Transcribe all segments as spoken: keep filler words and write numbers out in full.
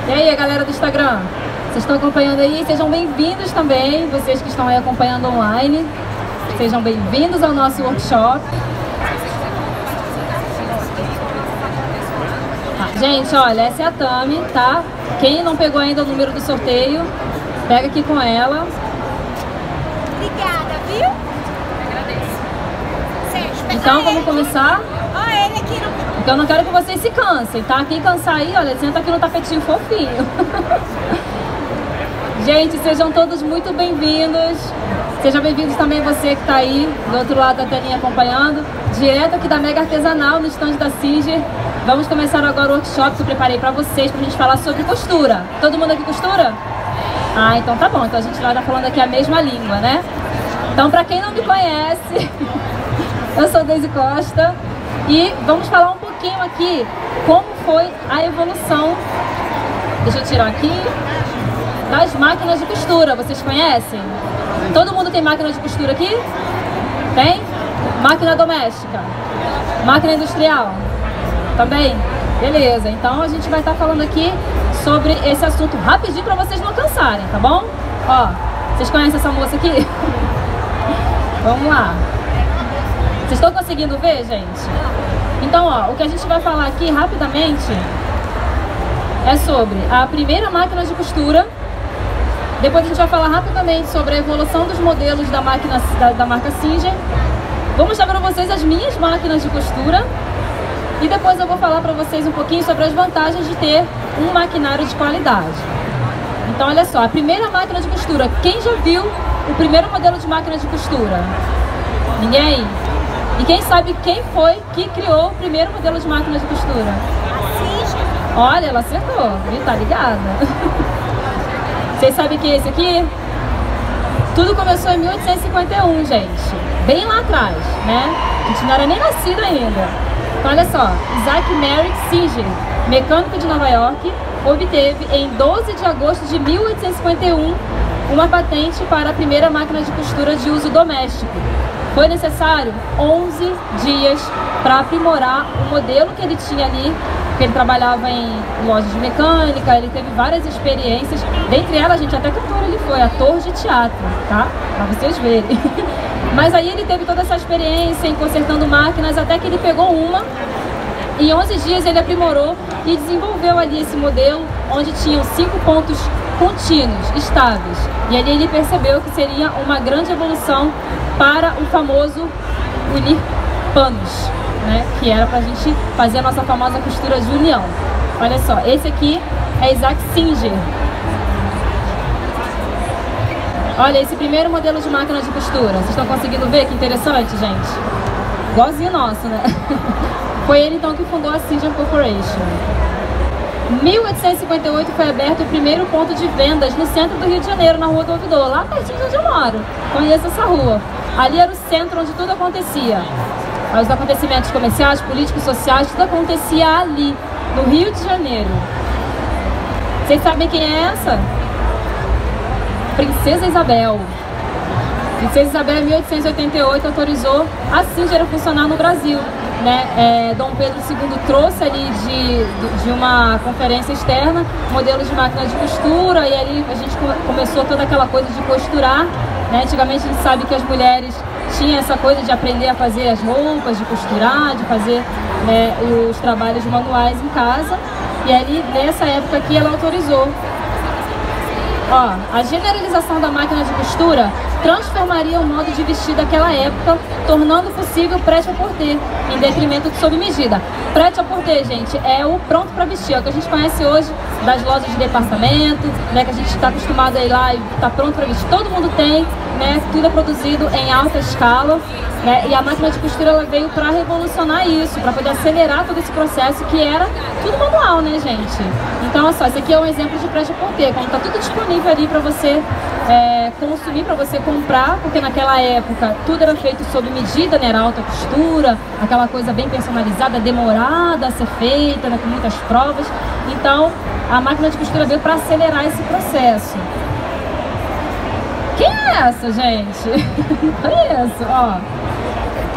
E aí, galera do Instagram? Vocês estão acompanhando aí? Sejam bem-vindos também, vocês que estão aí acompanhando online. Sejam bem-vindos ao nosso workshop. Ah, gente, olha, essa é a Tami, tá? Quem não pegou ainda o número do sorteio, pega aqui com ela. Obrigada, viu? Agradeço. Então, vamos começar? Ó, ele aqui no... Então, eu não quero que vocês se cansem, tá? Quem cansar aí, olha, senta aqui no tapetinho fofinho. Gente, sejam todos muito bem-vindos. Sejam bem-vindos também você que está aí do outro lado da telinha acompanhando, direto aqui da Mega Artesanal, no stand da Singer. Vamos começar agora o workshop que eu preparei para vocês, para a gente falar sobre costura. Todo mundo aqui costura? Ah, então tá bom. Então a gente vai estar falando aqui a mesma língua, né? Então, para quem não me conhece, eu sou Deise Costa e vamos falar um pouquinho aqui como foi a evolução. Deixa eu tirar aqui. Das máquinas de costura, vocês conhecem? Todo mundo tem máquina de costura aqui? Tem? Máquina doméstica? Máquina industrial? Também? Beleza, então a gente vai estar falando aqui sobre esse assunto rapidinho para vocês não cansarem, tá bom? Ó, vocês conhecem essa moça aqui? Vamos lá. Vocês estão conseguindo ver, gente? Então, ó, o que a gente vai falar aqui rapidamente é sobre a primeira máquina de costura. Depois a gente vai falar rapidamente sobre a evolução dos modelos da, máquina, da, da marca Singer. Vou mostrar para vocês as minhas máquinas de costura. E depois eu vou falar para vocês um pouquinho sobre as vantagens de ter um maquinário de qualidade. Então, olha só, a primeira máquina de costura. Quem já viu o primeiro modelo de máquina de costura? Ninguém? E quem sabe quem foi que criou o primeiro modelo de máquina de costura? Singer. Olha, ela acertou, viu? Tá ligada? Vocês sabem que é esse aqui? Tudo começou em mil oitocentos e cinquenta e um, gente. Bem lá atrás, né? A gente não era nem nascido ainda. Então, olha só. Isaac Merrick Singer, mecânico de Nova York, obteve em doze de agosto de mil oitocentos e cinquenta e um uma patente para a primeira máquina de costura de uso doméstico. Foi necessário onze dias para aprimorar o modelo que ele tinha ali, porque ele trabalhava em lojas de mecânica, ele teve várias experiências, dentre elas, gente, até cantor ele foi, ator de teatro, tá? Pra vocês verem. Mas aí ele teve toda essa experiência em consertando máquinas, até que ele pegou uma, em onze dias ele aprimorou e desenvolveu ali esse modelo, onde tinham cinco pontos contínuos, estáveis. E ali ele percebeu que seria uma grande evolução para o famoso unir panos, né? Que era pra gente fazer a nossa famosa costura de união. Olha só, esse aqui é Isaac Singer. Olha, esse primeiro modelo de máquina de costura. Vocês estão conseguindo ver? Que interessante, gente. Igualzinho nosso, né? Foi ele então que fundou a Singer Corporation. Em mil oitocentos e cinquenta e oito foi aberto o primeiro ponto de vendas no centro do Rio de Janeiro, na Rua do Ouvidor, lá pertinho de onde eu moro. Conheço essa rua. Ali era o centro onde tudo acontecia. Os acontecimentos comerciais, políticos, sociais, tudo acontecia ali, no Rio de Janeiro. Vocês sabem quem é essa? Princesa Isabel. Princesa Isabel, em mil oitocentos e oitenta e oito, autorizou a Singer a funcionar no Brasil. Né? É, Dom Pedro segundo trouxe ali de, de uma conferência externa modelos de máquina de costura, e ali a gente começou toda aquela coisa de costurar, né? Antigamente a gente sabe que as mulheres tinham essa coisa de aprender a fazer as roupas, de costurar, de fazer, né, os trabalhos manuais em casa, e ali nessa época aqui ela autorizou. Ó, a generalização da máquina de costura transformaria o modo de vestir daquela época, tornando possível prêt-à-porter, em detrimento de sob medida. Prêt-à-porter, gente, é o pronto para vestir, é o que a gente conhece hoje das lojas de departamento, né, que a gente está acostumado a ir lá e está pronto para vestir. Todo mundo tem, né, tudo é produzido em alta escala, né, e a máquina de costura ela veio para revolucionar isso, para poder acelerar todo esse processo que era tudo manual, né, gente? Então, olha só, esse aqui é um exemplo de prêt-à-porter, como está tudo disponível ali para você é, consumir, para você comprar, porque naquela época tudo era feito sob medida, né, era alta costura, aquela coisa bem personalizada, demorada a ser feita, né, com muitas provas. Então, a máquina de costura veio para acelerar esse processo. Quem é essa, gente? Não conheço, ó.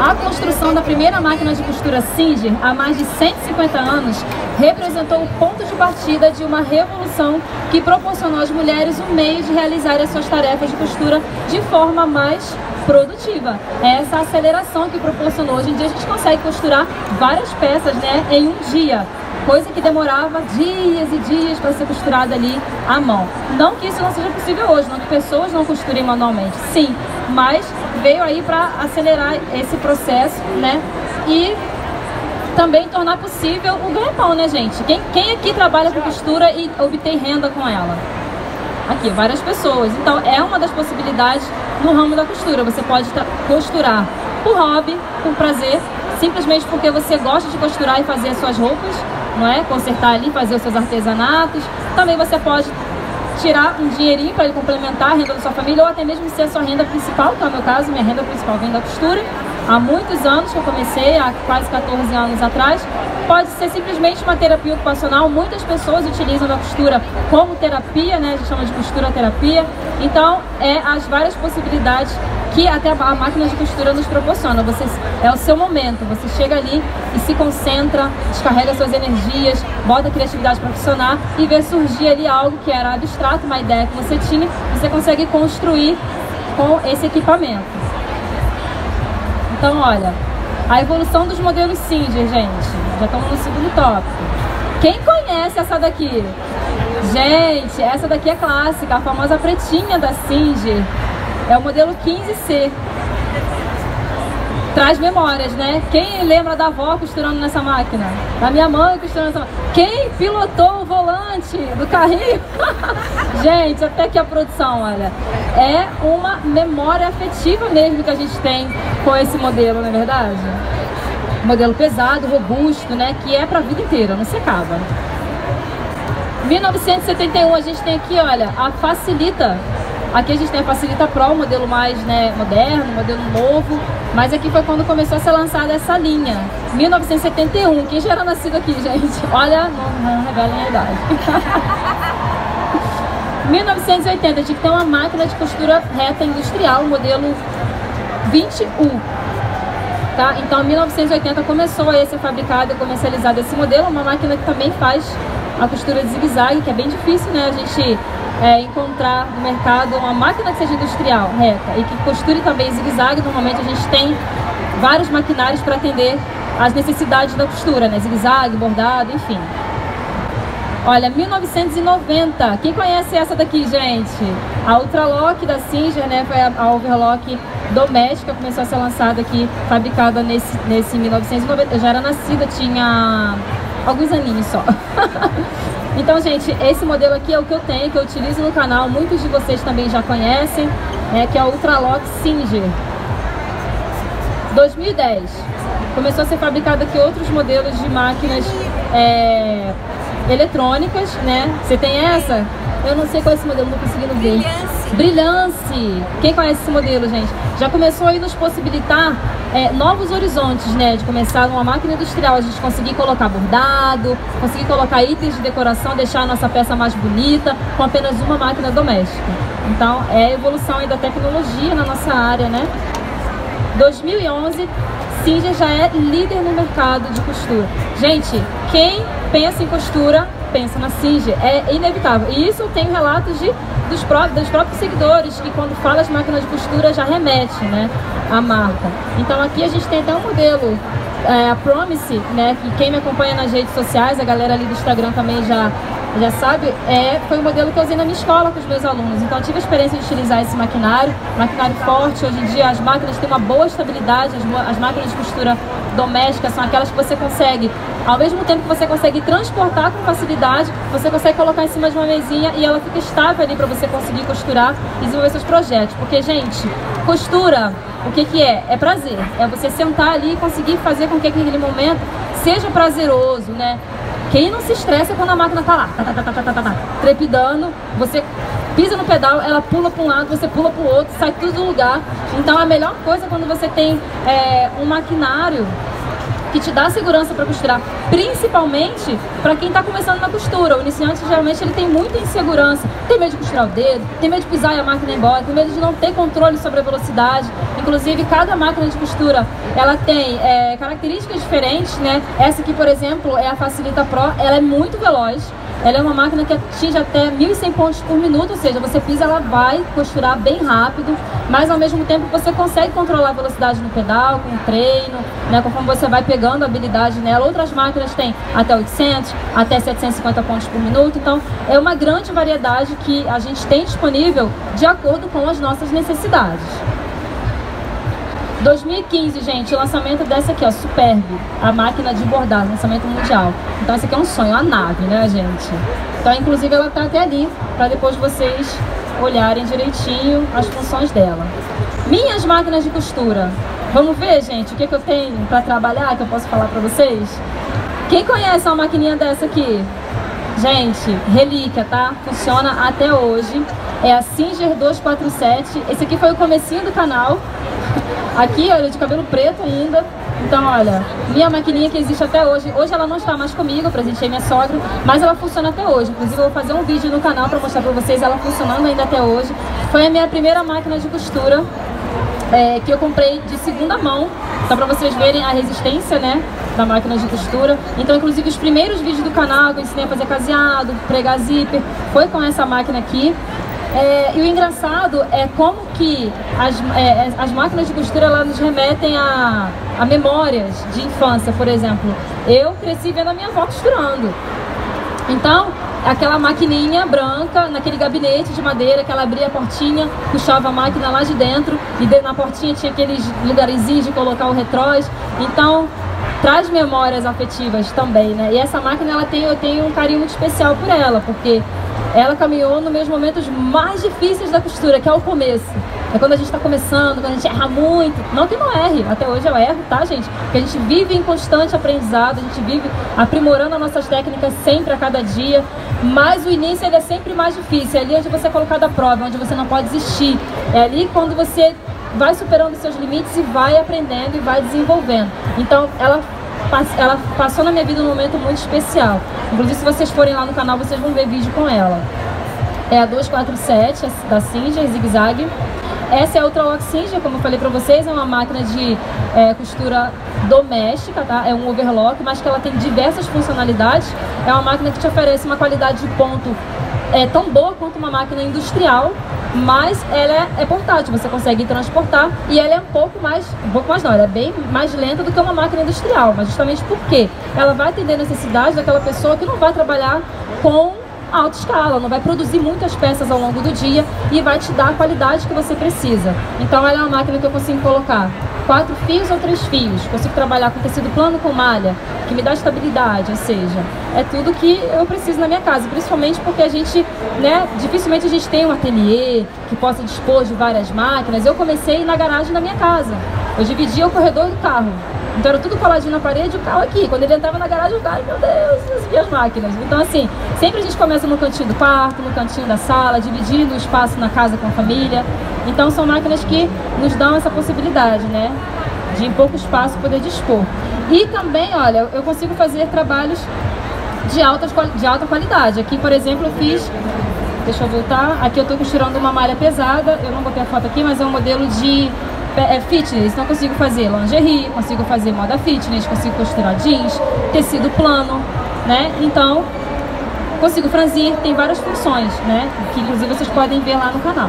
A construção da primeira máquina de costura Singer, há mais de cento e cinquenta anos, representou o ponto de partida de uma revolução que proporcionou às mulheres um meio de realizar as suas tarefas de costura de forma mais produtiva. É essa aceleração que proporcionou. Hoje em dia a gente consegue costurar várias peças, né, em um dia, coisa que demorava dias e dias para ser costurada ali à mão. Não que isso não seja possível hoje, não que pessoas não costurem manualmente, sim, mas veio aí para acelerar esse processo, né, e também tornar possível o ganha-pão, né, gente? Quem, quem aqui trabalha com costura e obtém renda com ela? Aqui, várias pessoas. Então, é uma das possibilidades no ramo da costura. Você pode costurar por hobby, por prazer, simplesmente porque você gosta de costurar e fazer as suas roupas, não é? Consertar ali, fazer os seus artesanatos. Também você pode tirar um dinheirinho para ele complementar a renda da sua família, ou até mesmo ser a sua renda principal, que é o meu caso. Minha renda principal vem da costura. Há muitos anos que eu comecei, há quase quatorze anos atrás. Pode ser simplesmente uma terapia ocupacional. Muitas pessoas utilizam a costura como terapia, né? A gente chama de costura terapia. Então, é as várias possibilidades que até a máquina de costura nos proporciona. Você, é o seu momento, você chega ali e se concentra, descarrega suas energias, bota a criatividade para funcionar e vê surgir ali algo que era abstrato, uma ideia que você tinha, você consegue construir com esse equipamento. Então, olha, a evolução dos modelos Singer, gente. Já estamos no segundo tópico. Quem conhece essa daqui? Gente, essa daqui é clássica, a famosa pretinha da Singer. É o modelo quinze C. Traz memórias, né? Quem lembra da avó costurando nessa máquina? Da minha mãe costurando nessa máquina? Quem pilotou o volante do carrinho? Gente, até que a produção, olha, é uma memória afetiva mesmo que a gente tem com esse modelo, não é verdade? Modelo pesado, robusto, né? Que é pra vida inteira, não se acaba. mil novecentos e setenta e um a gente tem aqui, olha, a Facilita. Aqui a gente tem a Facilita Pro, o modelo mais, né, moderno, modelo novo. Mas aqui foi quando começou a ser lançada essa linha. mil novecentos e setenta e um. Quem já era nascido aqui, gente? Olha, não, não revelem a idade. mil novecentos e oitenta, a gente tem uma máquina de costura reta industrial, modelo vinte U. Tá? Então, em mil novecentos e oitenta começou a ser fabricado e comercializado esse modelo. Uma máquina que também faz a costura de zigue-zague, que é bem difícil, né? A gente é, encontrar no mercado uma máquina que seja industrial, reta, e que costure também zigue-zague. Normalmente a gente tem vários maquinários para atender às necessidades da costura, né? Zigue-zague, bordado, enfim. Olha, mil novecentos e noventa, quem conhece essa daqui, gente? A Ultralock da Singer, né? Foi a, a overlock doméstica, começou a ser lançada aqui, fabricada nesse, nesse mil novecentos e noventa. Eu já era nascida, tinha alguns aninhos só. Então, gente, esse modelo aqui é o que eu tenho, que eu utilizo no canal. Muitos de vocês também já conhecem, né? Que é a Ultralock Singer. dois mil e dez, começou a ser fabricado aqui outros modelos de máquinas é, eletrônicas, né? Você tem essa? Eu não sei qual é esse modelo, não tô conseguindo ver. Brilhance. Brilhance. Quem conhece esse modelo, gente? Já começou a nos possibilitar é, novos horizontes, né? De começar numa máquina industrial, a gente conseguir colocar bordado, conseguir colocar itens de decoração, deixar a nossa peça mais bonita com apenas uma máquina doméstica. Então, é a evolução aí da tecnologia na nossa área, né? dois mil e onze, Singer já é líder no mercado de costura. Gente, quem pensa em costura, pensa na Singer, é inevitável. E isso eu tenho relatos de, dos, próprios, dos próprios seguidores, que quando fala de máquina de costura já remete, né, à marca. Então aqui a gente tem até um modelo, é, a Promise, né, que quem me acompanha nas redes sociais, a galera ali do Instagram também já, já sabe, é, foi um modelo que eu usei na minha escola com os meus alunos. Então eu tive a experiência de utilizar esse maquinário, maquinário forte. Hoje em dia as máquinas têm uma boa estabilidade, as, as máquinas de costura domésticas são aquelas que você consegue, ao mesmo tempo que você consegue transportar com facilidade, você consegue colocar em cima de uma mesinha e ela fica estável ali para você conseguir costurar e desenvolver seus projetos. Porque, gente, costura, o que que é? É prazer. É você sentar ali e conseguir fazer com que aquele momento seja prazeroso, né? Quem não se estressa quando a máquina tá lá, tá, tá, tá, tá, tá, tá, trepidando, você pisa no pedal, ela pula para um lado, você pula para o outro, sai tudo do lugar. Então a melhor coisa é quando você tem é, um maquinário que te dá segurança para costurar, principalmente para quem está começando na costura. O iniciante geralmente ele tem muita insegurança, tem medo de costurar o dedo, tem medo de pisar e a máquina ir embora, tem medo de não ter controle sobre a velocidade. Inclusive, cada máquina de costura, ela tem é, características diferentes, né? Essa aqui, por exemplo, é a Facilita Pro, ela é muito veloz. Ela é uma máquina que atinge até mil e cem pontos por minuto, ou seja, você pisa, ela vai costurar bem rápido, mas ao mesmo tempo você consegue controlar a velocidade no pedal, com o treino, né, conforme você vai pegando a habilidade nela. Outras máquinas têm até oitocentos, até setecentos e cinquenta pontos por minuto, então é uma grande variedade que a gente tem disponível de acordo com as nossas necessidades. dois mil e quinze, gente, o lançamento dessa aqui, ó, Superb, a máquina de bordar, lançamento mundial. Então esse aqui é um sonho, a nave, né, gente? Então, inclusive, ela tá até ali, para depois vocês olharem direitinho as funções dela. Minhas máquinas de costura. Vamos ver, gente, o que, que eu tenho para trabalhar, que eu posso falar para vocês? Quem conhece uma maquininha dessa aqui? Gente, relíquia, tá? Funciona até hoje. É a Singer duzentos e quarenta e sete. Esse aqui foi o comecinho do canal. Aqui, olha, de cabelo preto ainda. Então, olha, minha maquininha que existe até hoje. Hoje ela não está mais comigo, eu presenteei minha sogra, mas ela funciona até hoje. Inclusive, eu vou fazer um vídeo no canal para mostrar para vocês ela funcionando ainda até hoje. Foi a minha primeira máquina de costura é, que eu comprei de segunda mão. Então, para vocês verem a resistência, né, da máquina de costura. Então, inclusive, os primeiros vídeos do canal que eu ensinei a fazer caseado, pregar zíper, foi com essa máquina aqui. É, e o engraçado é como que as, é, as máquinas de costura, elas nos remetem a, a memórias de infância. Por exemplo, eu cresci vendo a minha avó costurando. Então, aquela maquininha branca, naquele gabinete de madeira, que ela abria a portinha, puxava a máquina lá de dentro, e dentro na portinha tinha aqueles lugarzinhos de colocar o retrós. Então, traz memórias afetivas também, né? E essa máquina, ela tem, eu tenho um carinho muito especial por ela, porque ela caminhou nos meus momentos mais difíceis da costura, que é o começo. É quando a gente está começando, quando a gente erra muito. Não que não erre, até hoje eu erro, tá, gente? Porque a gente vive em constante aprendizado, a gente vive aprimorando as nossas técnicas sempre, a cada dia. Mas o início, ele é sempre mais difícil. É ali onde você é colocado à prova, onde você não pode desistir. É ali quando você vai superando os seus limites e vai aprendendo e vai desenvolvendo. Então, ela ela passou na minha vida num momento muito especial. Inclusive, se vocês forem lá no canal, vocês vão ver vídeo com ela. É a duzentos e quarenta e sete, da Singer, zigue-zague. Essa é a Ultralock Singer, como eu falei pra vocês, é uma máquina de é, costura doméstica, tá? É um overlock, mas que ela tem diversas funcionalidades. É uma máquina que te oferece uma qualidade de ponto é, tão boa quanto uma máquina industrial, mas ela é, é portátil, você consegue transportar, e ela é um pouco mais, um pouco mais não, ela é bem mais lenta do que uma máquina industrial, mas justamente porque ela vai atender a necessidade daquela pessoa que não vai trabalhar com alta escala, não vai produzir muitas peças ao longo do dia e vai te dar a qualidade que você precisa. Então ela é uma máquina que eu consigo colocar quatro fios ou três fios, consigo trabalhar com tecido plano com malha, que me dá estabilidade, ou seja, é tudo que eu preciso na minha casa, principalmente porque a gente, né, dificilmente a gente tem um ateliê que possa dispor de várias máquinas. Eu comecei na garagem da minha casa, eu dividia o corredor do carro. Então era tudo coladinho na parede e o carro aqui. Quando ele entrava na garagem, o carro, meu Deus, e as máquinas. Então assim, sempre a gente começa no cantinho do quarto, no cantinho da sala, dividindo o espaço na casa com a família. Então são máquinas que nos dão essa possibilidade, né, de em pouco espaço poder dispor. E também, olha, eu consigo fazer trabalhos de alta, de alta qualidade. Aqui, por exemplo, eu fiz... Deixa eu voltar. Aqui eu estou costurando uma malha pesada. Eu não botei a foto aqui, mas é um modelo de... É fitness, então eu consigo fazer lingerie, consigo fazer moda fitness, consigo costurar jeans, tecido plano, né? Então, consigo franzir, tem várias funções, né? Que inclusive vocês podem ver lá no canal.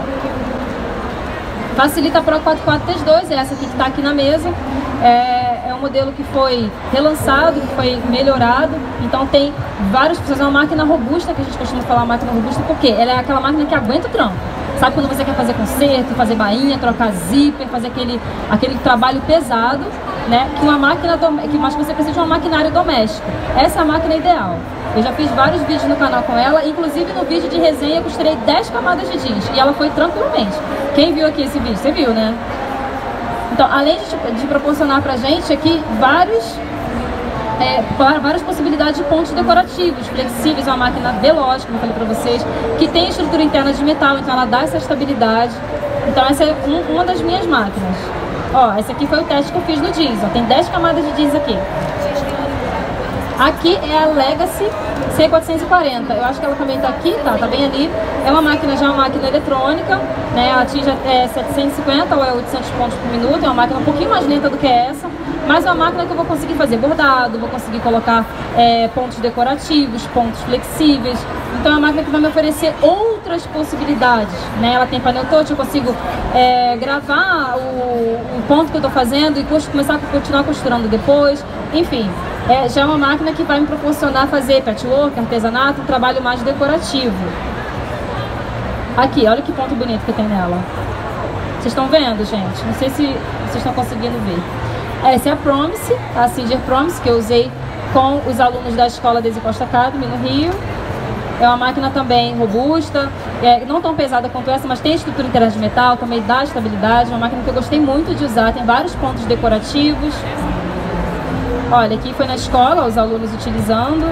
Facilita Pro quatro quatro três dois, é essa aqui que está aqui na mesa. É, é um modelo que foi relançado, que foi melhorado, então tem várias funções. É uma máquina robusta, que a gente costuma falar máquina robusta, porque ela é aquela máquina que aguenta o trampo. Sabe quando você quer fazer conserto, fazer bainha, trocar zíper, fazer aquele, aquele trabalho pesado, né? Que uma máquina, que mais você precisa de uma maquinária doméstica. Essa é a máquina ideal. Eu já fiz vários vídeos no canal com ela, inclusive no vídeo de resenha eu costurei dez camadas de jeans e ela foi tranquilamente. Quem viu aqui esse vídeo? Você viu, né? Então, além de, de proporcionar pra gente aqui vários... É, várias possibilidades de pontos decorativos, flexíveis, uma máquina veloz, como eu falei pra vocês, que tem estrutura interna de metal, então ela dá essa estabilidade. Então essa é um, uma das minhas máquinas. Ó, esse aqui foi o teste que eu fiz no jeans, ó, tem dez camadas de jeans aqui. Aqui é a Legacy C quatrocentos e quarenta, eu acho que ela também está aqui, tá, tá bem ali. É uma máquina, já uma máquina eletrônica, né, ela atinge é, setecentos e cinquenta ou é oitocentos pontos por minuto, é uma máquina um pouquinho mais lenta do que essa, mas é uma máquina que eu vou conseguir fazer bordado, vou conseguir colocar é, pontos decorativos, pontos flexíveis, então é uma máquina que vai me oferecer outras possibilidades, né, ela tem painel touch, eu consigo é, gravar o, o ponto que eu estou fazendo e começar a continuar costurando depois, enfim. É, já é uma máquina que vai me proporcionar fazer patchwork, artesanato, um trabalho mais decorativo. Aqui, olha que ponto bonito que tem nela. Vocês estão vendo, gente? Não sei se vocês estão conseguindo ver. Essa é a Promise, a Singer Promise, que eu usei com os alunos da escola Daisy Costa Academy no Rio. É uma máquina também robusta, é, não tão pesada quanto essa, mas tem estrutura inteira de metal, também dá estabilidade. É uma máquina que eu gostei muito de usar, tem vários pontos decorativos. Olha, aqui foi na escola, os alunos utilizando.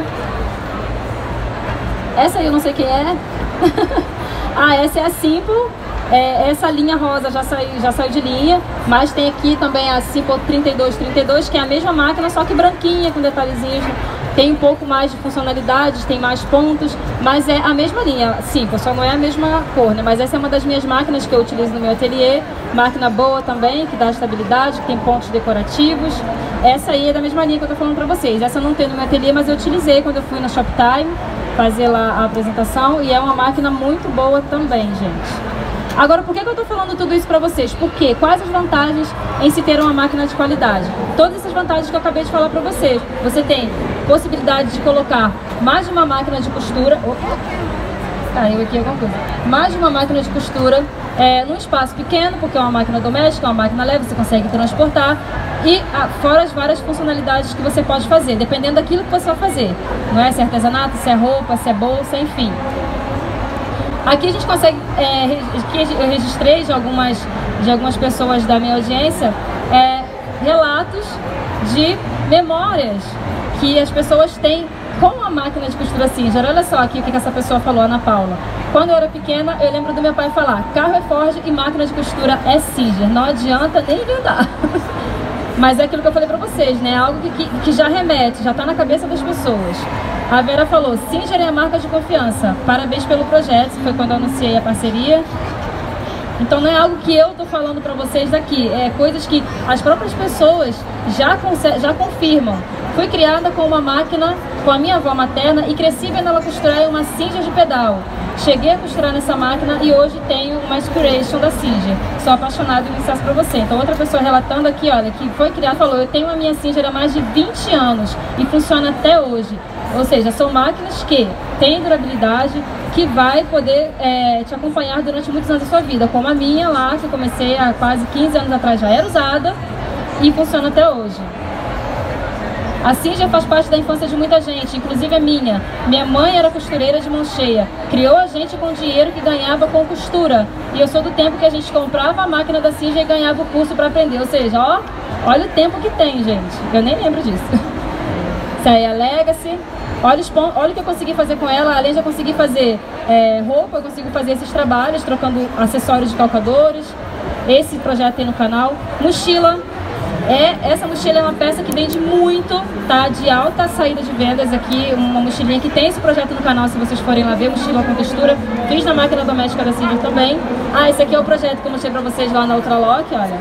Essa aí eu não sei quem é. Ah, essa é a Simple. É, essa linha rosa já saiu, já saiu de linha. Mas tem aqui também a Simple trinta e dois trinta e dois, que é a mesma máquina, só que branquinha, com detalhezinhos. Tem um pouco mais de funcionalidades, tem mais pontos, mas é a mesma linha, Simple, só não é a mesma cor, né? Mas essa é uma das minhas máquinas que eu utilizo no meu ateliê. Máquina boa também, que dá estabilidade, que tem pontos decorativos. Essa aí é da mesma linha que eu tô falando pra vocês. Essa eu não tenho no meu ateliê, mas eu utilizei quando eu fui na Shoptime fazer lá a apresentação. E é uma máquina muito boa também, gente. Agora, por que, que eu estou falando tudo isso para vocês? Porque quais as vantagens em se ter uma máquina de qualidade? Todas essas vantagens que eu acabei de falar para vocês. Você tem possibilidade de colocar mais de uma máquina de costura. Opa, caiu aqui alguma coisa. Mais de uma máquina de costura é, num espaço pequeno, porque é uma máquina doméstica, é uma máquina leve, você consegue transportar. E ah, fora as várias funcionalidades que você pode fazer, dependendo daquilo que você vai fazer. Não é? Se é artesanato, se é roupa, se é bolsa, enfim. Aqui a gente consegue, é, aqui eu registrei de algumas, de algumas pessoas da minha audiência, é, relatos de memórias que as pessoas têm com a máquina de costura Singer. Olha só aqui o que essa pessoa falou, Ana Paula. Quando eu era pequena, eu lembro do meu pai falar, carro é Ford e máquina de costura é Singer, não adianta nem inventar. Mas é aquilo que eu falei pra vocês, né? Algo que, que, que já remete, já tá na cabeça das pessoas. A Vera falou, Singer é a marca de confiança. Parabéns pelo projeto, foi quando eu anunciei a parceria. Então não é algo que eu tô falando pra vocês daqui, é coisas que as próprias pessoas já, já confirmam. Fui criada com uma máquina, com a minha avó materna e cresci vendo ela costurar uma Singer de pedal. Cheguei a costurar nessa máquina e hoje tenho uma Inspiration da Singer. Sou apaixonada em mostrar para você. Então outra pessoa relatando aqui, olha, que foi criada, falou, eu tenho a minha Singer há mais de vinte anos e funciona até hoje. Ou seja, são máquinas que têm durabilidade, que vai poder é, te acompanhar durante muitos anos da sua vida. Como a minha lá, que eu comecei há quase quinze anos atrás, já era usada e funciona até hoje. A Singer faz parte da infância de muita gente, inclusive a minha. Minha mãe era costureira de mão cheia. Criou a gente com o dinheiro que ganhava com costura. E eu sou do tempo que a gente comprava a máquina da Singer e ganhava o curso para aprender. Ou seja, ó, olha o tempo que tem, gente. Eu nem lembro disso. Essa aí é a Legacy. Olha, olha o que eu consegui fazer com ela. Além de eu conseguir fazer é, roupa, eu consigo fazer esses trabalhos, trocando acessórios de calcadores. Esse projeto tem no canal. Mochila. É, essa mochila é uma peça que vende muito, tá? De alta saída de vendas aqui, uma mochilinha que tem esse projeto no canal, se vocês forem lá ver, mochila com textura. Fiz na máquina doméstica da Singer também. Ah, esse aqui é o projeto que eu mostrei pra vocês lá na Ultralock, olha.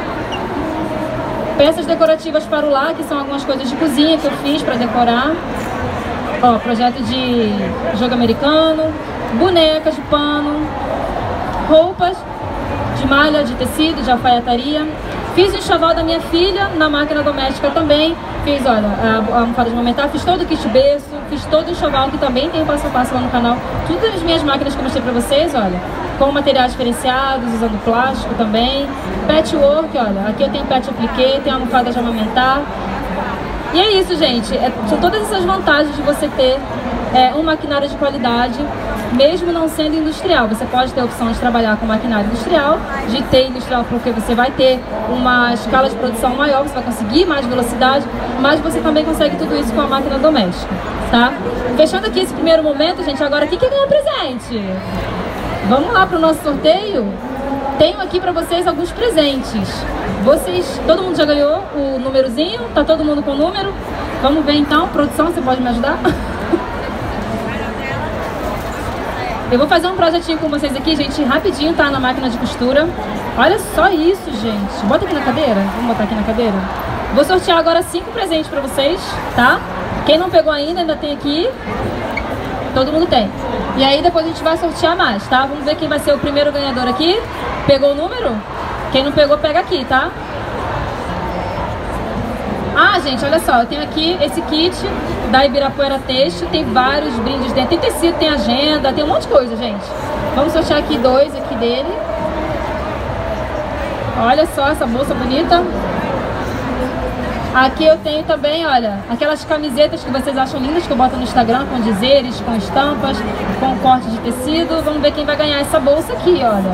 Peças decorativas para o lar, que são algumas coisas de cozinha que eu fiz pra decorar. Ó, projeto de jogo americano, bonecas de pano, roupas de malha, de tecido, de alfaiataria. Fiz o enxoval da minha filha na máquina doméstica também. Fiz, olha, a almofada de momentar, fiz todo o kit berço, fiz todo o enxoval, que também tem passo a passo lá no canal. Tudo as minhas máquinas que eu mostrei pra vocês, olha, com materiais diferenciados, usando plástico também. Patchwork, olha, aqui eu tenho patch appliqué, tenho almofada de amamentar. E é isso, gente. É, são todas essas vantagens de você ter é, um maquinário de qualidade, mesmo não sendo industrial. Você pode ter a opção de trabalhar com maquinário industrial, de ter industrial porque você vai ter uma escala de produção maior, você vai conseguir mais velocidade, mas você também consegue tudo isso com a máquina doméstica, tá? Fechando aqui esse primeiro momento, gente, agora aqui que ganha presente. Vamos lá para o nosso sorteio? tenho aqui pra vocês alguns presentes. Vocês, todo mundo já ganhou o númerozinho? Tá todo mundo com o número? Vamos ver então. Produção, você pode me ajudar? Eu vou fazer um projetinho com vocês aqui, gente, rapidinho, tá? Na máquina de costura. Olha só isso, gente. Bota aqui na cadeira. Vamos botar aqui na cadeira. Vou sortear agora cinco presentes pra vocês, tá? Quem não pegou ainda, ainda tem aqui. Todo mundo tem. E aí depois a gente vai sortear mais, tá? Vamos ver quem vai ser o primeiro ganhador aqui. Pegou o número? Quem não pegou, pega aqui, tá? Ah, gente, olha só. Eu tenho aqui esse kit da Ibirapuera Têxtil. Tem vários brindes dentro. Tem tecido, tem agenda, tem um monte de coisa, gente. Vamos sortear aqui dois aqui dele. Olha só essa bolsa bonita. Aqui eu tenho também, olha, aquelas camisetas que vocês acham lindas, que eu boto no Instagram, com dizeres, com estampas, com corte de tecido. Vamos ver quem vai ganhar essa bolsa aqui, olha.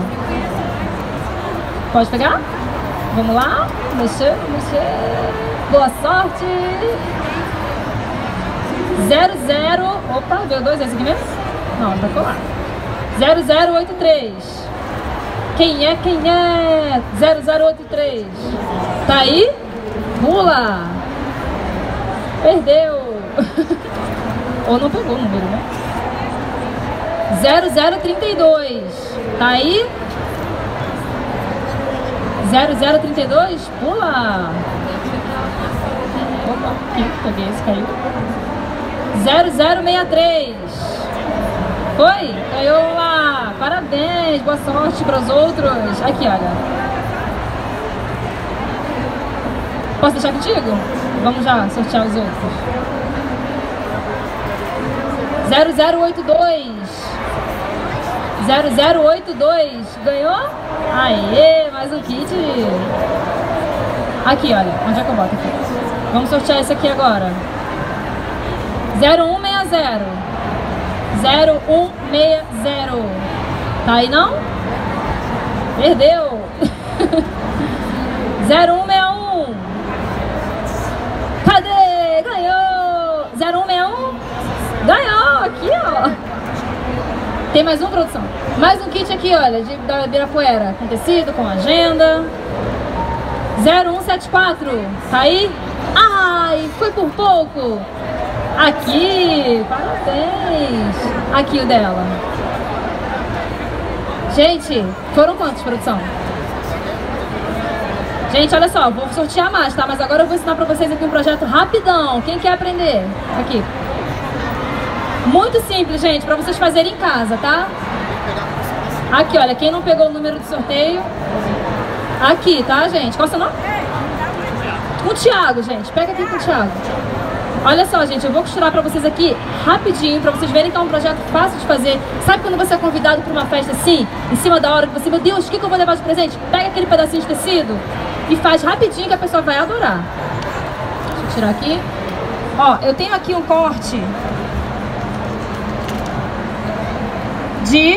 Pode pegar? Vamos lá? Mexer, mexer. Boa sorte! zero zero... Opa, deu dois, é esse aqui mesmo? Não, tá colado. zero zero oito três. Quem é, quem é? zero zero oito três. Tá aí? Pula! Perdeu! Ou não pegou o número, né? zero zero trinta e dois. Tá aí? zero zero trinta e dois? Pula! Opa, aqui, peguei esse, caiu. zero zero sessenta e três. Foi? Ganhou lá! Parabéns! Boa sorte para os outros! Aqui, olha. Posso deixar contigo? Vamos já sortear os outros. zero zero oito dois. zero zero oito dois. Ganhou? Aê, mais um kit. Aqui, olha. Onde é que eu boto aqui? Vamos sortear esse aqui agora. zero um seis zero. zero um seis zero. Tá aí não? Perdeu. zero um seis um. Cadê? Ganhou! zero um seis um? Ganhou! Aqui, ó! Tem mais um, produção? Mais um kit aqui, olha, de, da Ibirapuera. Com tecido, com agenda. zero um sete quatro. Tá aí? Ai, foi por pouco! Aqui! Parabéns! Aqui o dela. Gente, foram quantos, produção? Gente, olha só, vou sortear mais, tá? Mas agora eu vou ensinar pra vocês aqui um projeto rapidão. Quem quer aprender? Aqui. Muito simples, gente, pra vocês fazerem em casa, tá? Aqui, olha, quem não pegou o número do sorteio. Aqui, tá, gente? Qual é o seu nome? O Thiago, gente. Pega aqui com o Thiago. Olha só, gente, eu vou costurar pra vocês aqui rapidinho, pra vocês verem que é um projeto fácil de fazer. Sabe quando você é convidado pra uma festa assim, em cima da hora, que você, meu Deus, o que, que eu vou levar de presente? Pega aquele pedacinho de tecido e faz rapidinho que a pessoa vai adorar. Deixa eu tirar aqui. Ó, eu tenho aqui um corte de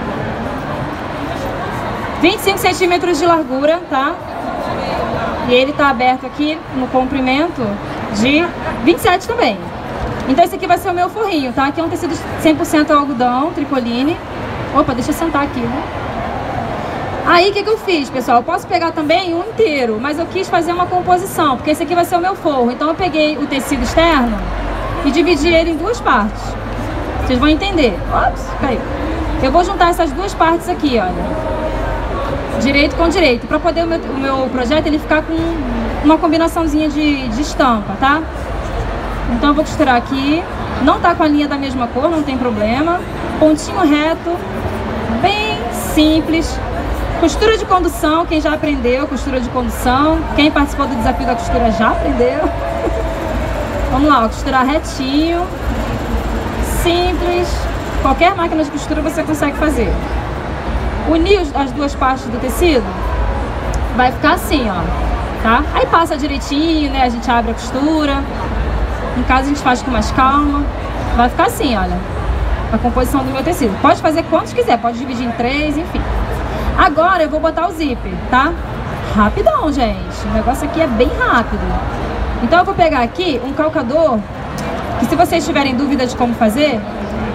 vinte e cinco centímetros de largura, tá? E ele tá aberto aqui no comprimento de vinte e sete também. Então esse aqui vai ser o meu forrinho, tá? Aqui é um tecido cem por cento algodão, tricoline. Opa, deixa eu sentar aqui, né? Aí o que que eu fiz, pessoal? Eu posso pegar também um inteiro, mas eu quis fazer uma composição, porque esse aqui vai ser o meu forro. Então eu peguei o tecido externo e dividi ele em duas partes. Vocês vão entender. Ops, caiu. Eu vou juntar essas duas partes aqui, olha. Direito com direito, para poder o meu, o meu projeto ele ficar com uma combinaçãozinha de, de estampa, tá? Então eu vou costurar aqui. Não tá com a linha da mesma cor, não tem problema. Pontinho reto, bem simples. Costura de condução, quem já aprendeu costura de condução. Quem participou do desafio da costura já aprendeu. Vamos lá, ó, costurar retinho. Simples. Qualquer máquina de costura você consegue fazer. Unir as duas partes do tecido, vai ficar assim, ó, tá? Aí passa direitinho, né? A gente abre a costura. Em casa a gente faz com mais calma. Vai ficar assim, olha, a composição do meu tecido. Pode fazer quantos quiser, pode dividir em três, enfim. Agora eu vou botar o zíper, tá? Rapidão, gente. O negócio aqui é bem rápido. Então eu vou pegar aqui um calcador, que se vocês tiverem dúvida de como fazer,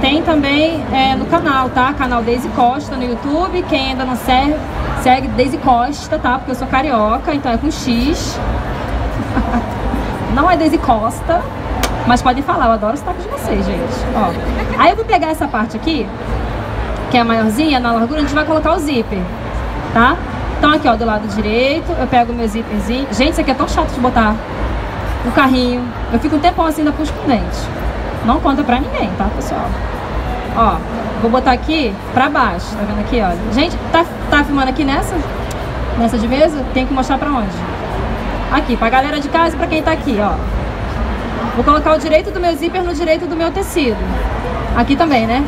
tem também é, no canal, tá? Canal Daisy Costa no YouTube. Quem ainda não segue, segue Daisy Costa, tá? Porque eu sou carioca, então é com X. Não é Daisy Costa, mas podem falar, eu adoro o sotaque de vocês, gente. Ó. Aí eu vou pegar essa parte aqui, que é a maiorzinha, na largura, a gente vai colocar o zíper, tá? Então aqui, ó, do lado direito, eu pego o meu zíperzinho. Gente, isso aqui é tão chato de botar no carrinho. Eu fico um tempão assim, ainda puxo com o dente. Não conta pra ninguém, tá, pessoal? Ó, vou botar aqui pra baixo, tá vendo aqui, ó? Gente, tá, tá filmando aqui nessa? Nessa de mesa? Tem que mostrar pra onde? Aqui, pra galera de casa e pra quem tá aqui, ó. Vou colocar o direito do meu zíper no direito do meu tecido. Aqui também, né?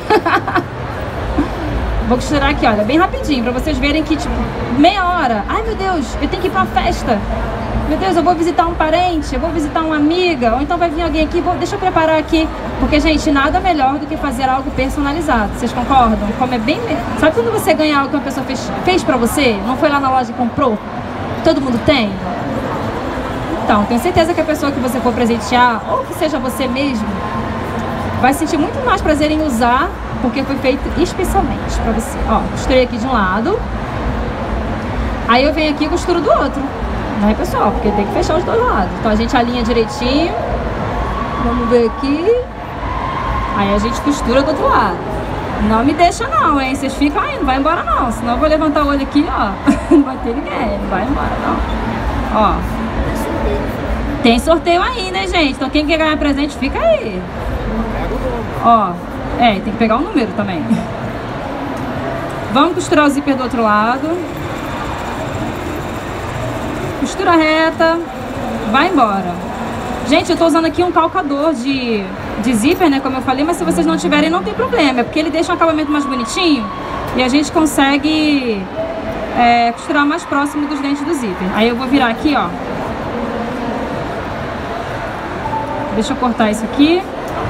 Vou costurar aqui, olha, bem rapidinho, pra vocês verem que, tipo, meia hora. Ai, meu Deus, eu tenho que ir pra uma festa. Meu Deus, eu vou visitar um parente, eu vou visitar uma amiga, ou então vai vir alguém aqui, vou, deixa eu preparar aqui. Porque, gente, nada melhor do que fazer algo personalizado. Vocês concordam? Como é bem... Sabe quando você ganha algo que uma pessoa fez, fez pra você? Não foi lá na loja e comprou? Todo mundo tem? Então, tenho certeza que a pessoa que você for presentear, ou que seja você mesmo, vai sentir muito mais prazer em usar, porque foi feito especialmente pra você. Ó, costurei aqui de um lado. Aí eu venho aqui e costuro do outro. Né, pessoal? Porque tem que fechar os dois lados. Então a gente alinha direitinho. Vamos ver aqui. Aí a gente costura do outro lado. Não me deixa não, hein? Vocês ficam aí, não vai embora não. Senão eu vou levantar o olho aqui, ó. Não vai ter ninguém, não vai embora não. Ó. Tem sorteio aí, né, gente? Então quem quer ganhar presente, fica aí. Ó. É, tem que pegar o número também. Vamos costurar o zíper do outro lado. Costura reta. Vai embora. Gente, eu tô usando aqui um calcador de, de zíper, né, como eu falei, mas se vocês não tiverem, não tem problema. É porque ele deixa um acabamento mais bonitinho e a gente consegue é, costurar mais próximo dos dentes do zíper. Aí eu vou virar aqui, ó. Deixa eu cortar isso aqui.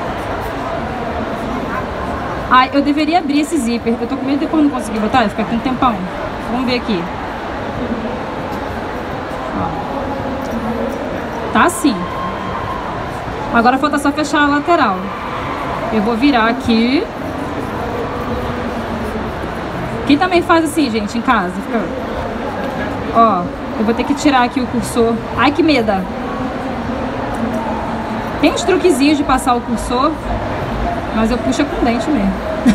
Ah, eu deveria abrir esse zíper. Eu tô com medo de depois não conseguir botar, vai ficar aqui um tempão. Vamos ver aqui. Ó. Tá assim. Agora falta só fechar a lateral. Eu vou virar aqui. Quem também faz assim, gente, em casa? Fica... Ó, eu vou ter que tirar aqui o cursor. Ai, que medo! Tem uns truquezinhos de passar o cursor, mas eu puxo com o dente mesmo.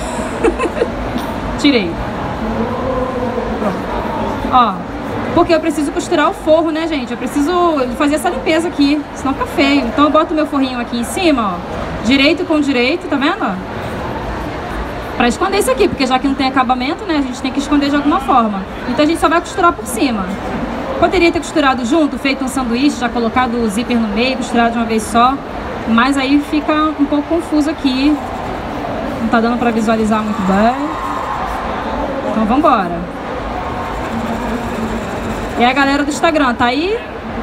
Tirei. Pronto. Ó, porque eu preciso costurar o forro, né, gente? Eu preciso fazer essa limpeza aqui, senão fica feio. Então eu boto o meu forrinho aqui em cima, ó. Direito com direito, tá vendo? Pra esconder isso aqui, porque já que não tem acabamento, né, a gente tem que esconder de alguma forma. Então a gente só vai costurar por cima. Poderia ter costurado junto, feito um sanduíche, já colocado o zíper no meio, costurado de uma vez só. Mas aí fica um pouco confuso aqui. Não tá dando pra visualizar muito bem. Então vambora. E a galera do Instagram, tá aí?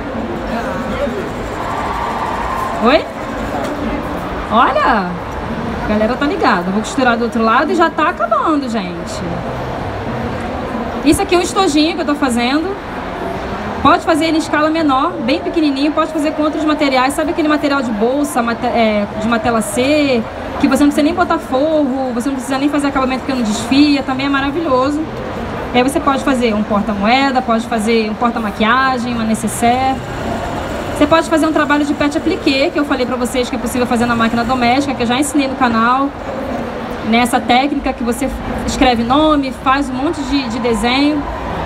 Oi? Olha! A galera tá ligada. Vou costurar do outro lado e já tá acabando, gente. Isso aqui é um estojinho que eu tô fazendo. Pode fazer ele em escala menor, bem pequenininho, pode fazer com outros materiais. Sabe aquele material de bolsa, é, de uma tela C, que você não precisa nem botar forro, você não precisa nem fazer acabamento porque não desfia, também é maravilhoso. E aí você pode fazer um porta-moeda, pode fazer um porta-maquiagem, uma nécessaire. Você pode fazer um trabalho de pet appliqué, que eu falei pra vocês que é possível fazer na máquina doméstica, que eu já ensinei no canal. Nessa técnica que você escreve nome, faz um monte de, de desenho.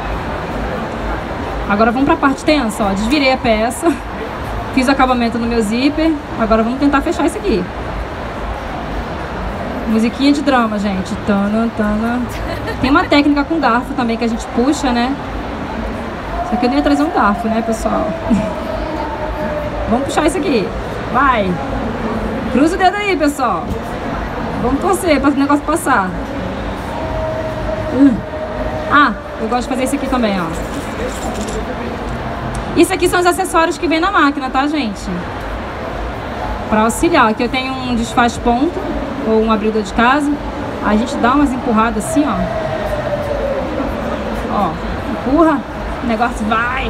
Agora vamos pra parte tensa, ó. Desvirei a peça. Fiz o acabamento no meu zíper. Agora vamos tentar fechar isso aqui. Musiquinha de drama, gente. Tana, tana. Tem uma técnica com garfo também que a gente puxa, né? Só que eu não ia trazer um garfo, né, pessoal? Vamos puxar isso aqui. Vai. Cruza o dedo aí, pessoal. Vamos torcer para o negócio passar. Hum. Ah, eu gosto de fazer isso aqui também, ó. Isso aqui são os acessórios que vem na máquina, tá, gente? Para auxiliar. Aqui eu tenho um desfaz-ponto ou um abridor de casa. Aí a gente dá umas empurradas assim, ó. Ó, empurra, o negócio vai.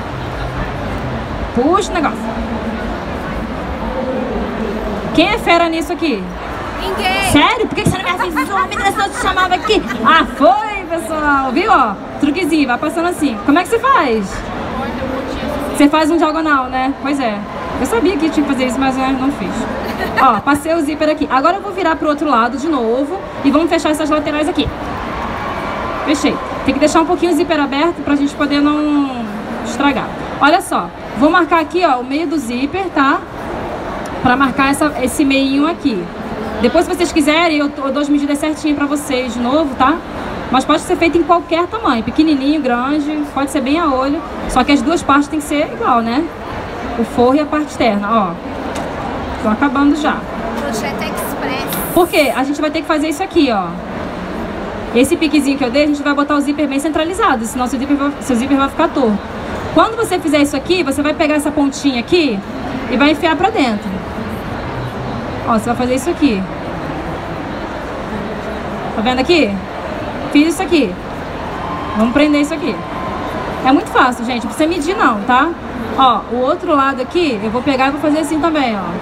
Puxa o negócio. Quem é fera nisso aqui? Ninguém. Sério? Por que você não me avisou? A menina só te chamava aqui. Ah, foi, pessoal. Viu, ó? Truquezinho, vai passando assim. Como é que você faz? Você faz um diagonal, né? Pois é. Eu sabia que tinha que fazer isso, mas eu não fiz. Ó, passei o zíper aqui. Agora eu vou virar pro outro lado de novo e vamos fechar essas laterais aqui. Fechei. Tem que deixar um pouquinho o zíper aberto pra gente poder não estragar. Olha só. Vou marcar aqui, ó, o meio do zíper, tá? Pra marcar essa, esse meinho aqui. Depois, se vocês quiserem, eu, eu dou as medidas certinho pra vocês de novo, tá? Mas pode ser feito em qualquer tamanho. Pequenininho, grande, pode ser bem a olho. Só que as duas partes tem que ser igual, né? O forro e a parte externa, ó. Tô acabando já. Projeto Express. Por quê? A gente vai ter que fazer isso aqui, ó. Esse piquezinho que eu dei, a gente vai botar o zíper bem centralizado, senão seu zíper vai, seu zíper vai ficar torto. Quando você fizer isso aqui, você vai pegar essa pontinha aqui e vai enfiar pra dentro. Ó, você vai fazer isso aqui. Tá vendo aqui? Fiz isso aqui. Vamos prender isso aqui. É muito fácil, gente. Não precisa medir não, tá? Ó, o outro lado aqui, eu vou pegar e vou fazer assim também, ó.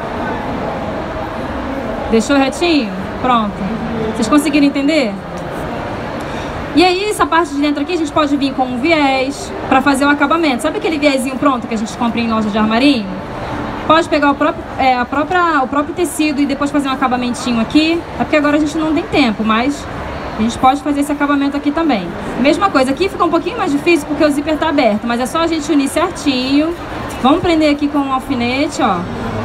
Deixou retinho? Pronto. Vocês conseguiram entender? E aí, essa parte de dentro aqui, a gente pode vir com um viés pra fazer o acabamento. Sabe aquele viésinho pronto que a gente compra em loja de armarinho? Pode pegar o próprio, é, a própria, o próprio tecido e depois fazer um acabamentinho aqui. É porque agora a gente não tem tempo, mas a gente pode fazer esse acabamento aqui também. Mesma coisa, aqui fica um pouquinho mais difícil porque o zíper tá aberto, mas é só a gente unir certinho. Vamos prender aqui com um alfinete, ó.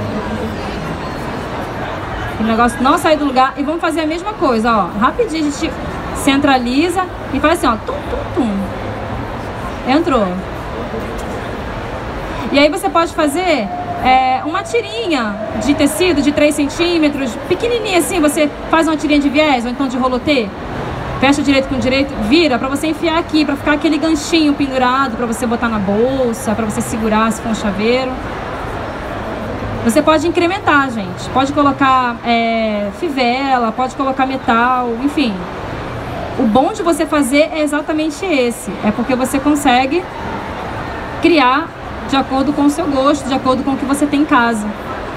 O negócio não sair do lugar. E vamos fazer a mesma coisa, ó. Rapidinho a gente centraliza e faz assim, ó. Tum, tum, tum. Entrou. E aí você pode fazer é, uma tirinha de tecido de três centímetros, pequenininha assim. Você faz uma tirinha de viés ou então de rolotê. Fecha direito com direito, vira pra você enfiar aqui, pra ficar aquele ganchinho pendurado, pra você botar na bolsa, pra você segurar se for um chaveiro. Você pode incrementar, gente. Pode colocar é, fivela, pode colocar metal, enfim. O bom de você fazer é exatamente esse. É porque você consegue criar de acordo com o seu gosto, de acordo com o que você tem em casa.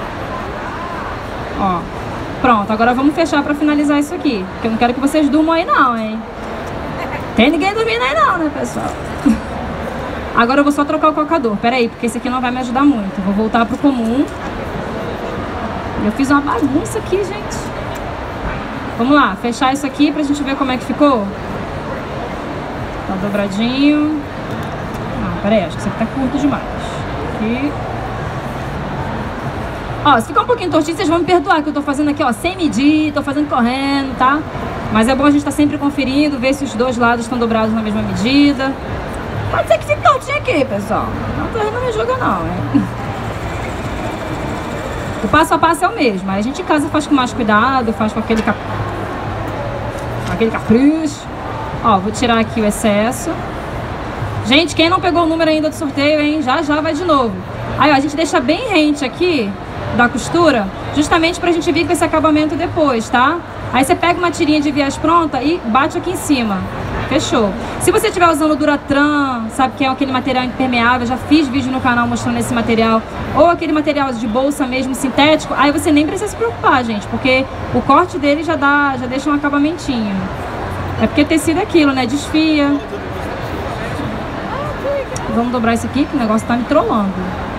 Ó. Pronto, agora vamos fechar pra finalizar isso aqui. Porque eu não quero que vocês durmam aí não, hein? Tem ninguém dormindo aí não, né, pessoal? Agora eu vou só trocar o cocador. Pera aí, porque esse aqui não vai me ajudar muito. Vou voltar pro comum. Eu fiz uma bagunça aqui, gente. Vamos lá, fechar isso aqui pra gente ver como é que ficou. Tá dobradinho. Ah, pera aí, acho que isso aqui tá curto demais. Aqui. Ó, se ficar um pouquinho tortinho, vocês vão me perdoar, que eu tô fazendo aqui, ó, sem medir, tô fazendo correndo, tá? Mas é bom a gente tá sempre conferindo, ver se os dois lados estão dobrados na mesma medida. Pode ser que fique tortinho aqui, pessoal. Não, não me julga não, é. O passo a passo é o mesmo, aí a gente em casa faz com mais cuidado, faz com aquele cap... aquele capricho. Ó, vou tirar aqui o excesso. Gente, quem não pegou o número ainda do sorteio, hein, já já vai de novo. Aí, ó, a gente deixa bem rente aqui da costura, justamente pra gente vir com esse acabamento depois, tá? Aí você pega uma tirinha de viés pronta e bate aqui em cima. Fechou. Se você estiver usando o Duratran, sabe que é aquele material impermeável, já fiz vídeo no canal mostrando esse material, ou aquele material de bolsa mesmo sintético, aí você nem precisa se preocupar, gente, porque o corte dele já dá, já deixa um acabamentinho. É porque tecido é aquilo, né? Desfia. Vamos dobrar isso aqui, que o negócio tá me trollando.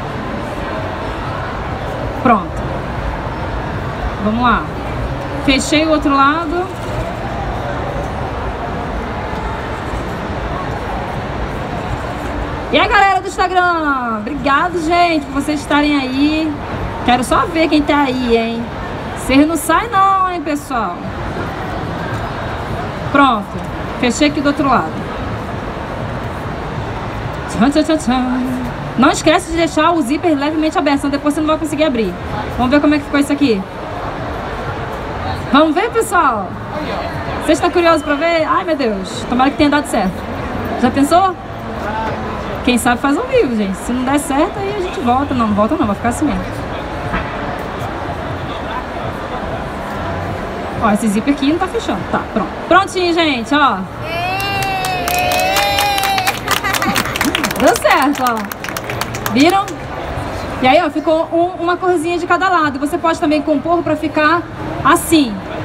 Pronto. Vamos lá. Fechei o outro lado. E a galera do Instagram, obrigado, gente, por vocês estarem aí. Quero só ver quem tá aí, hein? Vocês não saem não, hein, pessoal? Pronto. Fechei aqui do outro lado. Tchan, tchan, tchan, tchan. Não esquece de deixar o zíper levemente aberto, senão depois você não vai conseguir abrir. Vamos ver como é que ficou isso aqui. Vamos ver, pessoal? Vocês estão curiosos pra ver? Ai, meu Deus. Tomara que tenha dado certo. Já pensou? Quem sabe faz ao vivo, gente. Se não der certo, aí a gente volta. Não, não volta não, vai ficar assim mesmo. Ó, esse zíper aqui não tá fechando. Tá, pronto. Prontinho, gente, ó. Deu certo, ó. Viram? E aí, ó, ficou um, uma corzinha de cada lado. Você pode também compor pra ficar assim.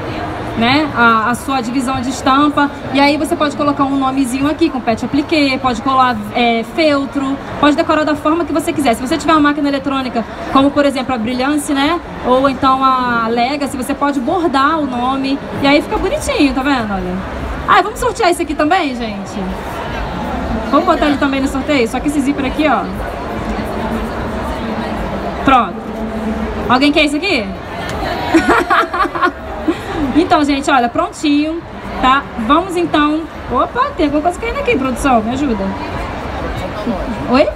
né, a, a sua divisão de estampa. E aí você pode colocar um nomezinho aqui com pet appliqué, pode colar é, feltro, pode decorar da forma que você quiser. Se você tiver uma máquina eletrônica, como por exemplo a Brilhance, né, ou então a Legacy, você pode bordar o nome e aí fica bonitinho, tá vendo? Olha. Ah, vamos sortear esse aqui também, gente? Vamos botar ele também no sorteio? Só que esse zíper aqui, ó. Pronto. Alguém quer isso aqui? Então, gente, olha, prontinho, tá? Vamos então... Opa, tem alguma coisa caindo aqui, produção, me ajuda. Oi?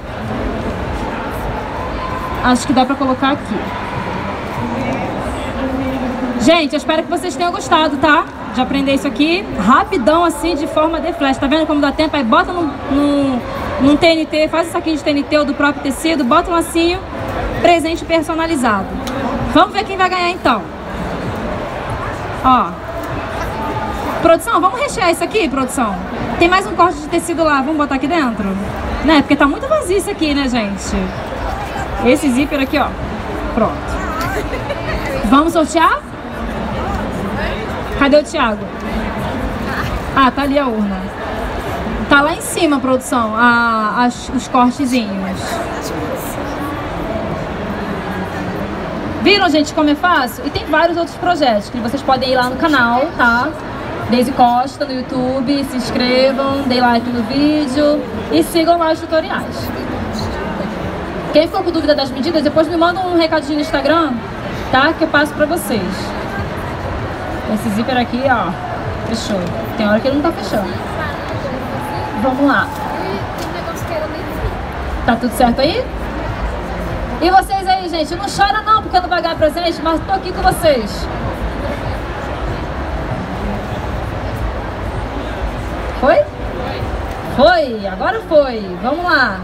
Acho que dá pra colocar aqui. Gente, eu espero que vocês tenham gostado, tá? De aprender isso aqui, rapidão assim, de forma de flash. Tá vendo como dá tempo? Aí bota num, num, num T N T, faz um saquinho de T N T ou do próprio tecido, bota um lacinho, presente personalizado. Vamos ver quem vai ganhar então. Ó. Produção, vamos rechear isso aqui, produção? Tem mais um corte de tecido lá, vamos botar aqui dentro? Né? Porque tá muito vazio isso aqui, né, gente? Esse zíper aqui, ó. Pronto. Vamos sortear? Cadê o Thiago? Ah, tá ali a urna. Tá lá em cima, produção, a, as, os cortezinhos. Viram, gente, como é fácil? E tem vários outros projetos que vocês podem ir lá no canal, tá? Deise Costa no YouTube, se inscrevam, deem like no vídeo e sigam lá os tutoriais. Quem ficou com dúvida das medidas, depois me manda um recadinho no Instagram, tá? Que eu passo pra vocês. Esse zíper aqui, ó, fechou. Tem hora que ele não tá fechando. Vamos lá. Tá tudo certo aí? E vocês aí, gente? Não chora não porque não vai ganhar presente, mas tô aqui com vocês. Foi? Foi, agora foi. Vamos lá.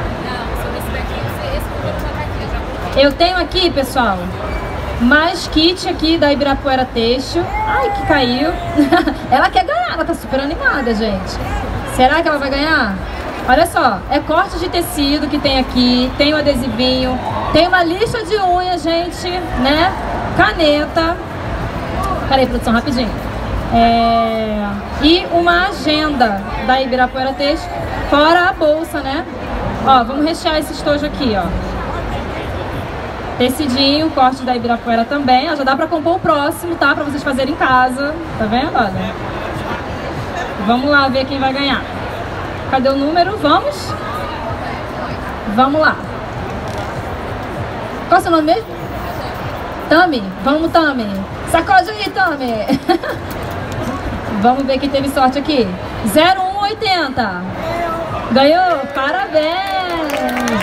Eu tenho aqui, pessoal, mais kit aqui da Ibirapuera Têxtil. Ai, que caiu. Ela quer ganhar, ela tá super animada, gente. Será que ela vai ganhar? Olha só, é corte de tecido que tem aqui, tem o adesivinho, tem uma lista de unhas, gente, né? Caneta. Peraí, produção, rapidinho. É... E uma agenda da Ibirapuera Têxtil, fora a bolsa, né? Ó, vamos rechear esse estojo aqui, ó. Tecidinho, corte da Ibirapuera também. Ó, já dá pra compor o próximo, tá? Pra vocês fazerem em casa. Tá vendo? Olha. Vamos lá ver quem vai ganhar. Cadê o número? Vamos? Vamos lá. Qual é o seu nome mesmo? Tami? Vamos, Tami. Sacode aí, Tami. Vamos ver quem teve sorte aqui. zero um oitenta. Ganhou? Parabéns!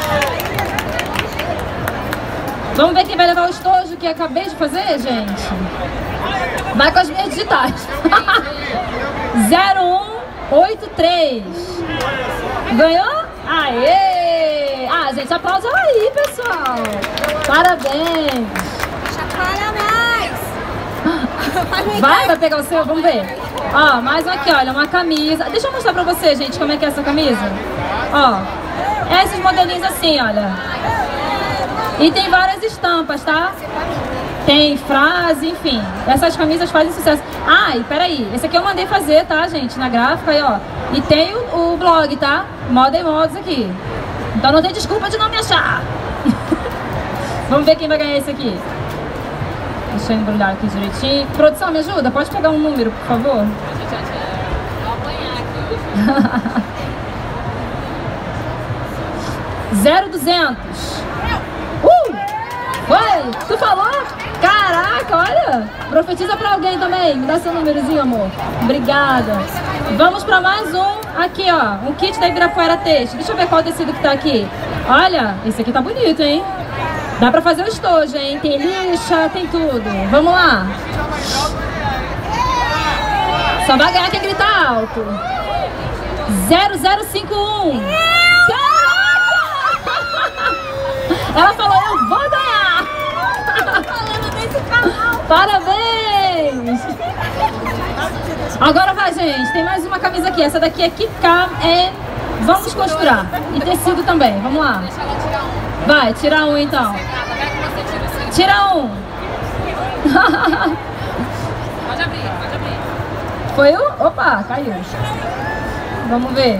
Vamos ver quem vai levar o estojo que eu acabei de fazer, gente? Vai com as minhas digitais. zero um oito três. Ganhou? Aê! Ah, gente, aplaude ela aí, pessoal. Parabéns. Parabéns. Vai, vai pegar o seu? Vamos ver. Ó, mais um aqui, olha, uma camisa. Deixa eu mostrar pra você, gente, como é que é essa camisa. Ó, esses modelinhos assim, olha. E tem várias estampas, tá? Tem frase, enfim. Essas camisas fazem sucesso. Ah, e peraí, esse aqui eu mandei fazer, tá, gente? Na gráfica aí, ó. E tem o, o blog, tá? Moda e Modos aqui. Então não tem desculpa de não me achar. Vamos ver quem vai ganhar esse aqui. Deixa eu embrulhar aqui direitinho. Produção, me ajuda? Pode pegar um número, por favor? Vou apanhar aqui. zero duzentos. Uh! Foi! Tu falou? Caraca, olha! Profetiza pra alguém também. Me dá seu númerozinho, amor. Obrigada. Vamos pra mais um. Aqui, ó. Um kit da Ibirapuera Têxtil. Deixa eu ver qual tecido que tá aqui. Olha, esse aqui tá bonito, hein? Dá pra fazer o estojo, hein? Tem lixa, tem tudo. Vamos lá. Só vai ganhar quem grita alto. zero zero cinco um. Ela falou, eu vou ganhar! Falando desse canal. Parabéns! Agora vai, gente. Tem mais uma camisa aqui. Essa daqui é Kika. É... Vamos costurar. E tecido também. Vamos lá. Vai, tira um então. Tira um. Pode abrir. Foi o... Opa, caiu. Vamos ver.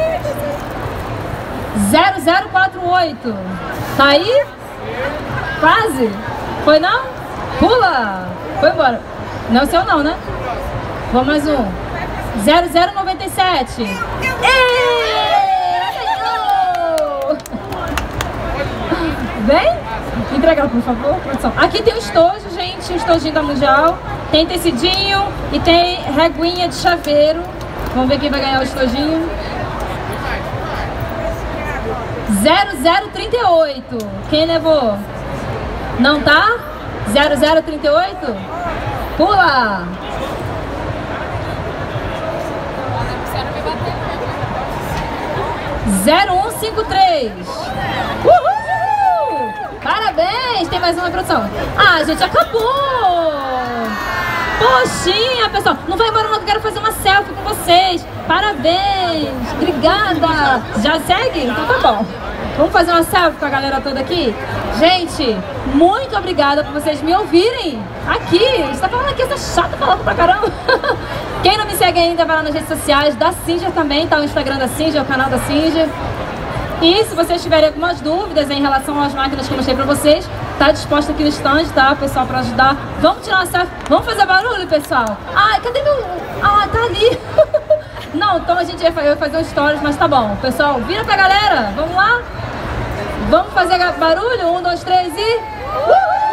zero zero quatro oito. Tá aí? Quase. Foi não? Pula. Foi embora. Não é o seu não, né? Vamos mais um. zero zero nove sete. Vem? Entrega ela, por favor, produção. Aqui tem o estojo, gente, o estojinho da Mundial. Tem tecidinho e tem reguinha de chaveiro. Vamos ver quem vai ganhar o estojinho. zero zero trinta oito. Quem levou? Não tá? zero zero trinta oito? Pula! zero um cinco três. Uhul! Parabéns! Tem mais uma produção. Ah, gente, acabou! Poxinha, pessoal. Não vai embora não, que eu quero fazer uma selfie com vocês. Parabéns! Obrigada! Já segue? Então tá bom. Vamos fazer uma selfie com a galera toda aqui? Gente, muito obrigada por vocês me ouvirem aqui. A gente tá falando aqui, essa chata falando pra caramba. Quem não me segue ainda, vai lá nas redes sociais da Singer também, tá o Instagram da Singer, o canal da Singer. E se vocês tiverem algumas dúvidas em relação às máquinas que eu mostrei pra vocês, tá disposto aqui no stand, tá, pessoal, pra ajudar. Vamos tirar uma selfie, vamos fazer barulho, pessoal? Ai, cadê meu... Ah, tá ali. Não, então a gente vai fazer um stories, mas tá bom. Pessoal, vira pra galera, vamos lá? Vamos fazer barulho? Um, dois, três e... Uhul!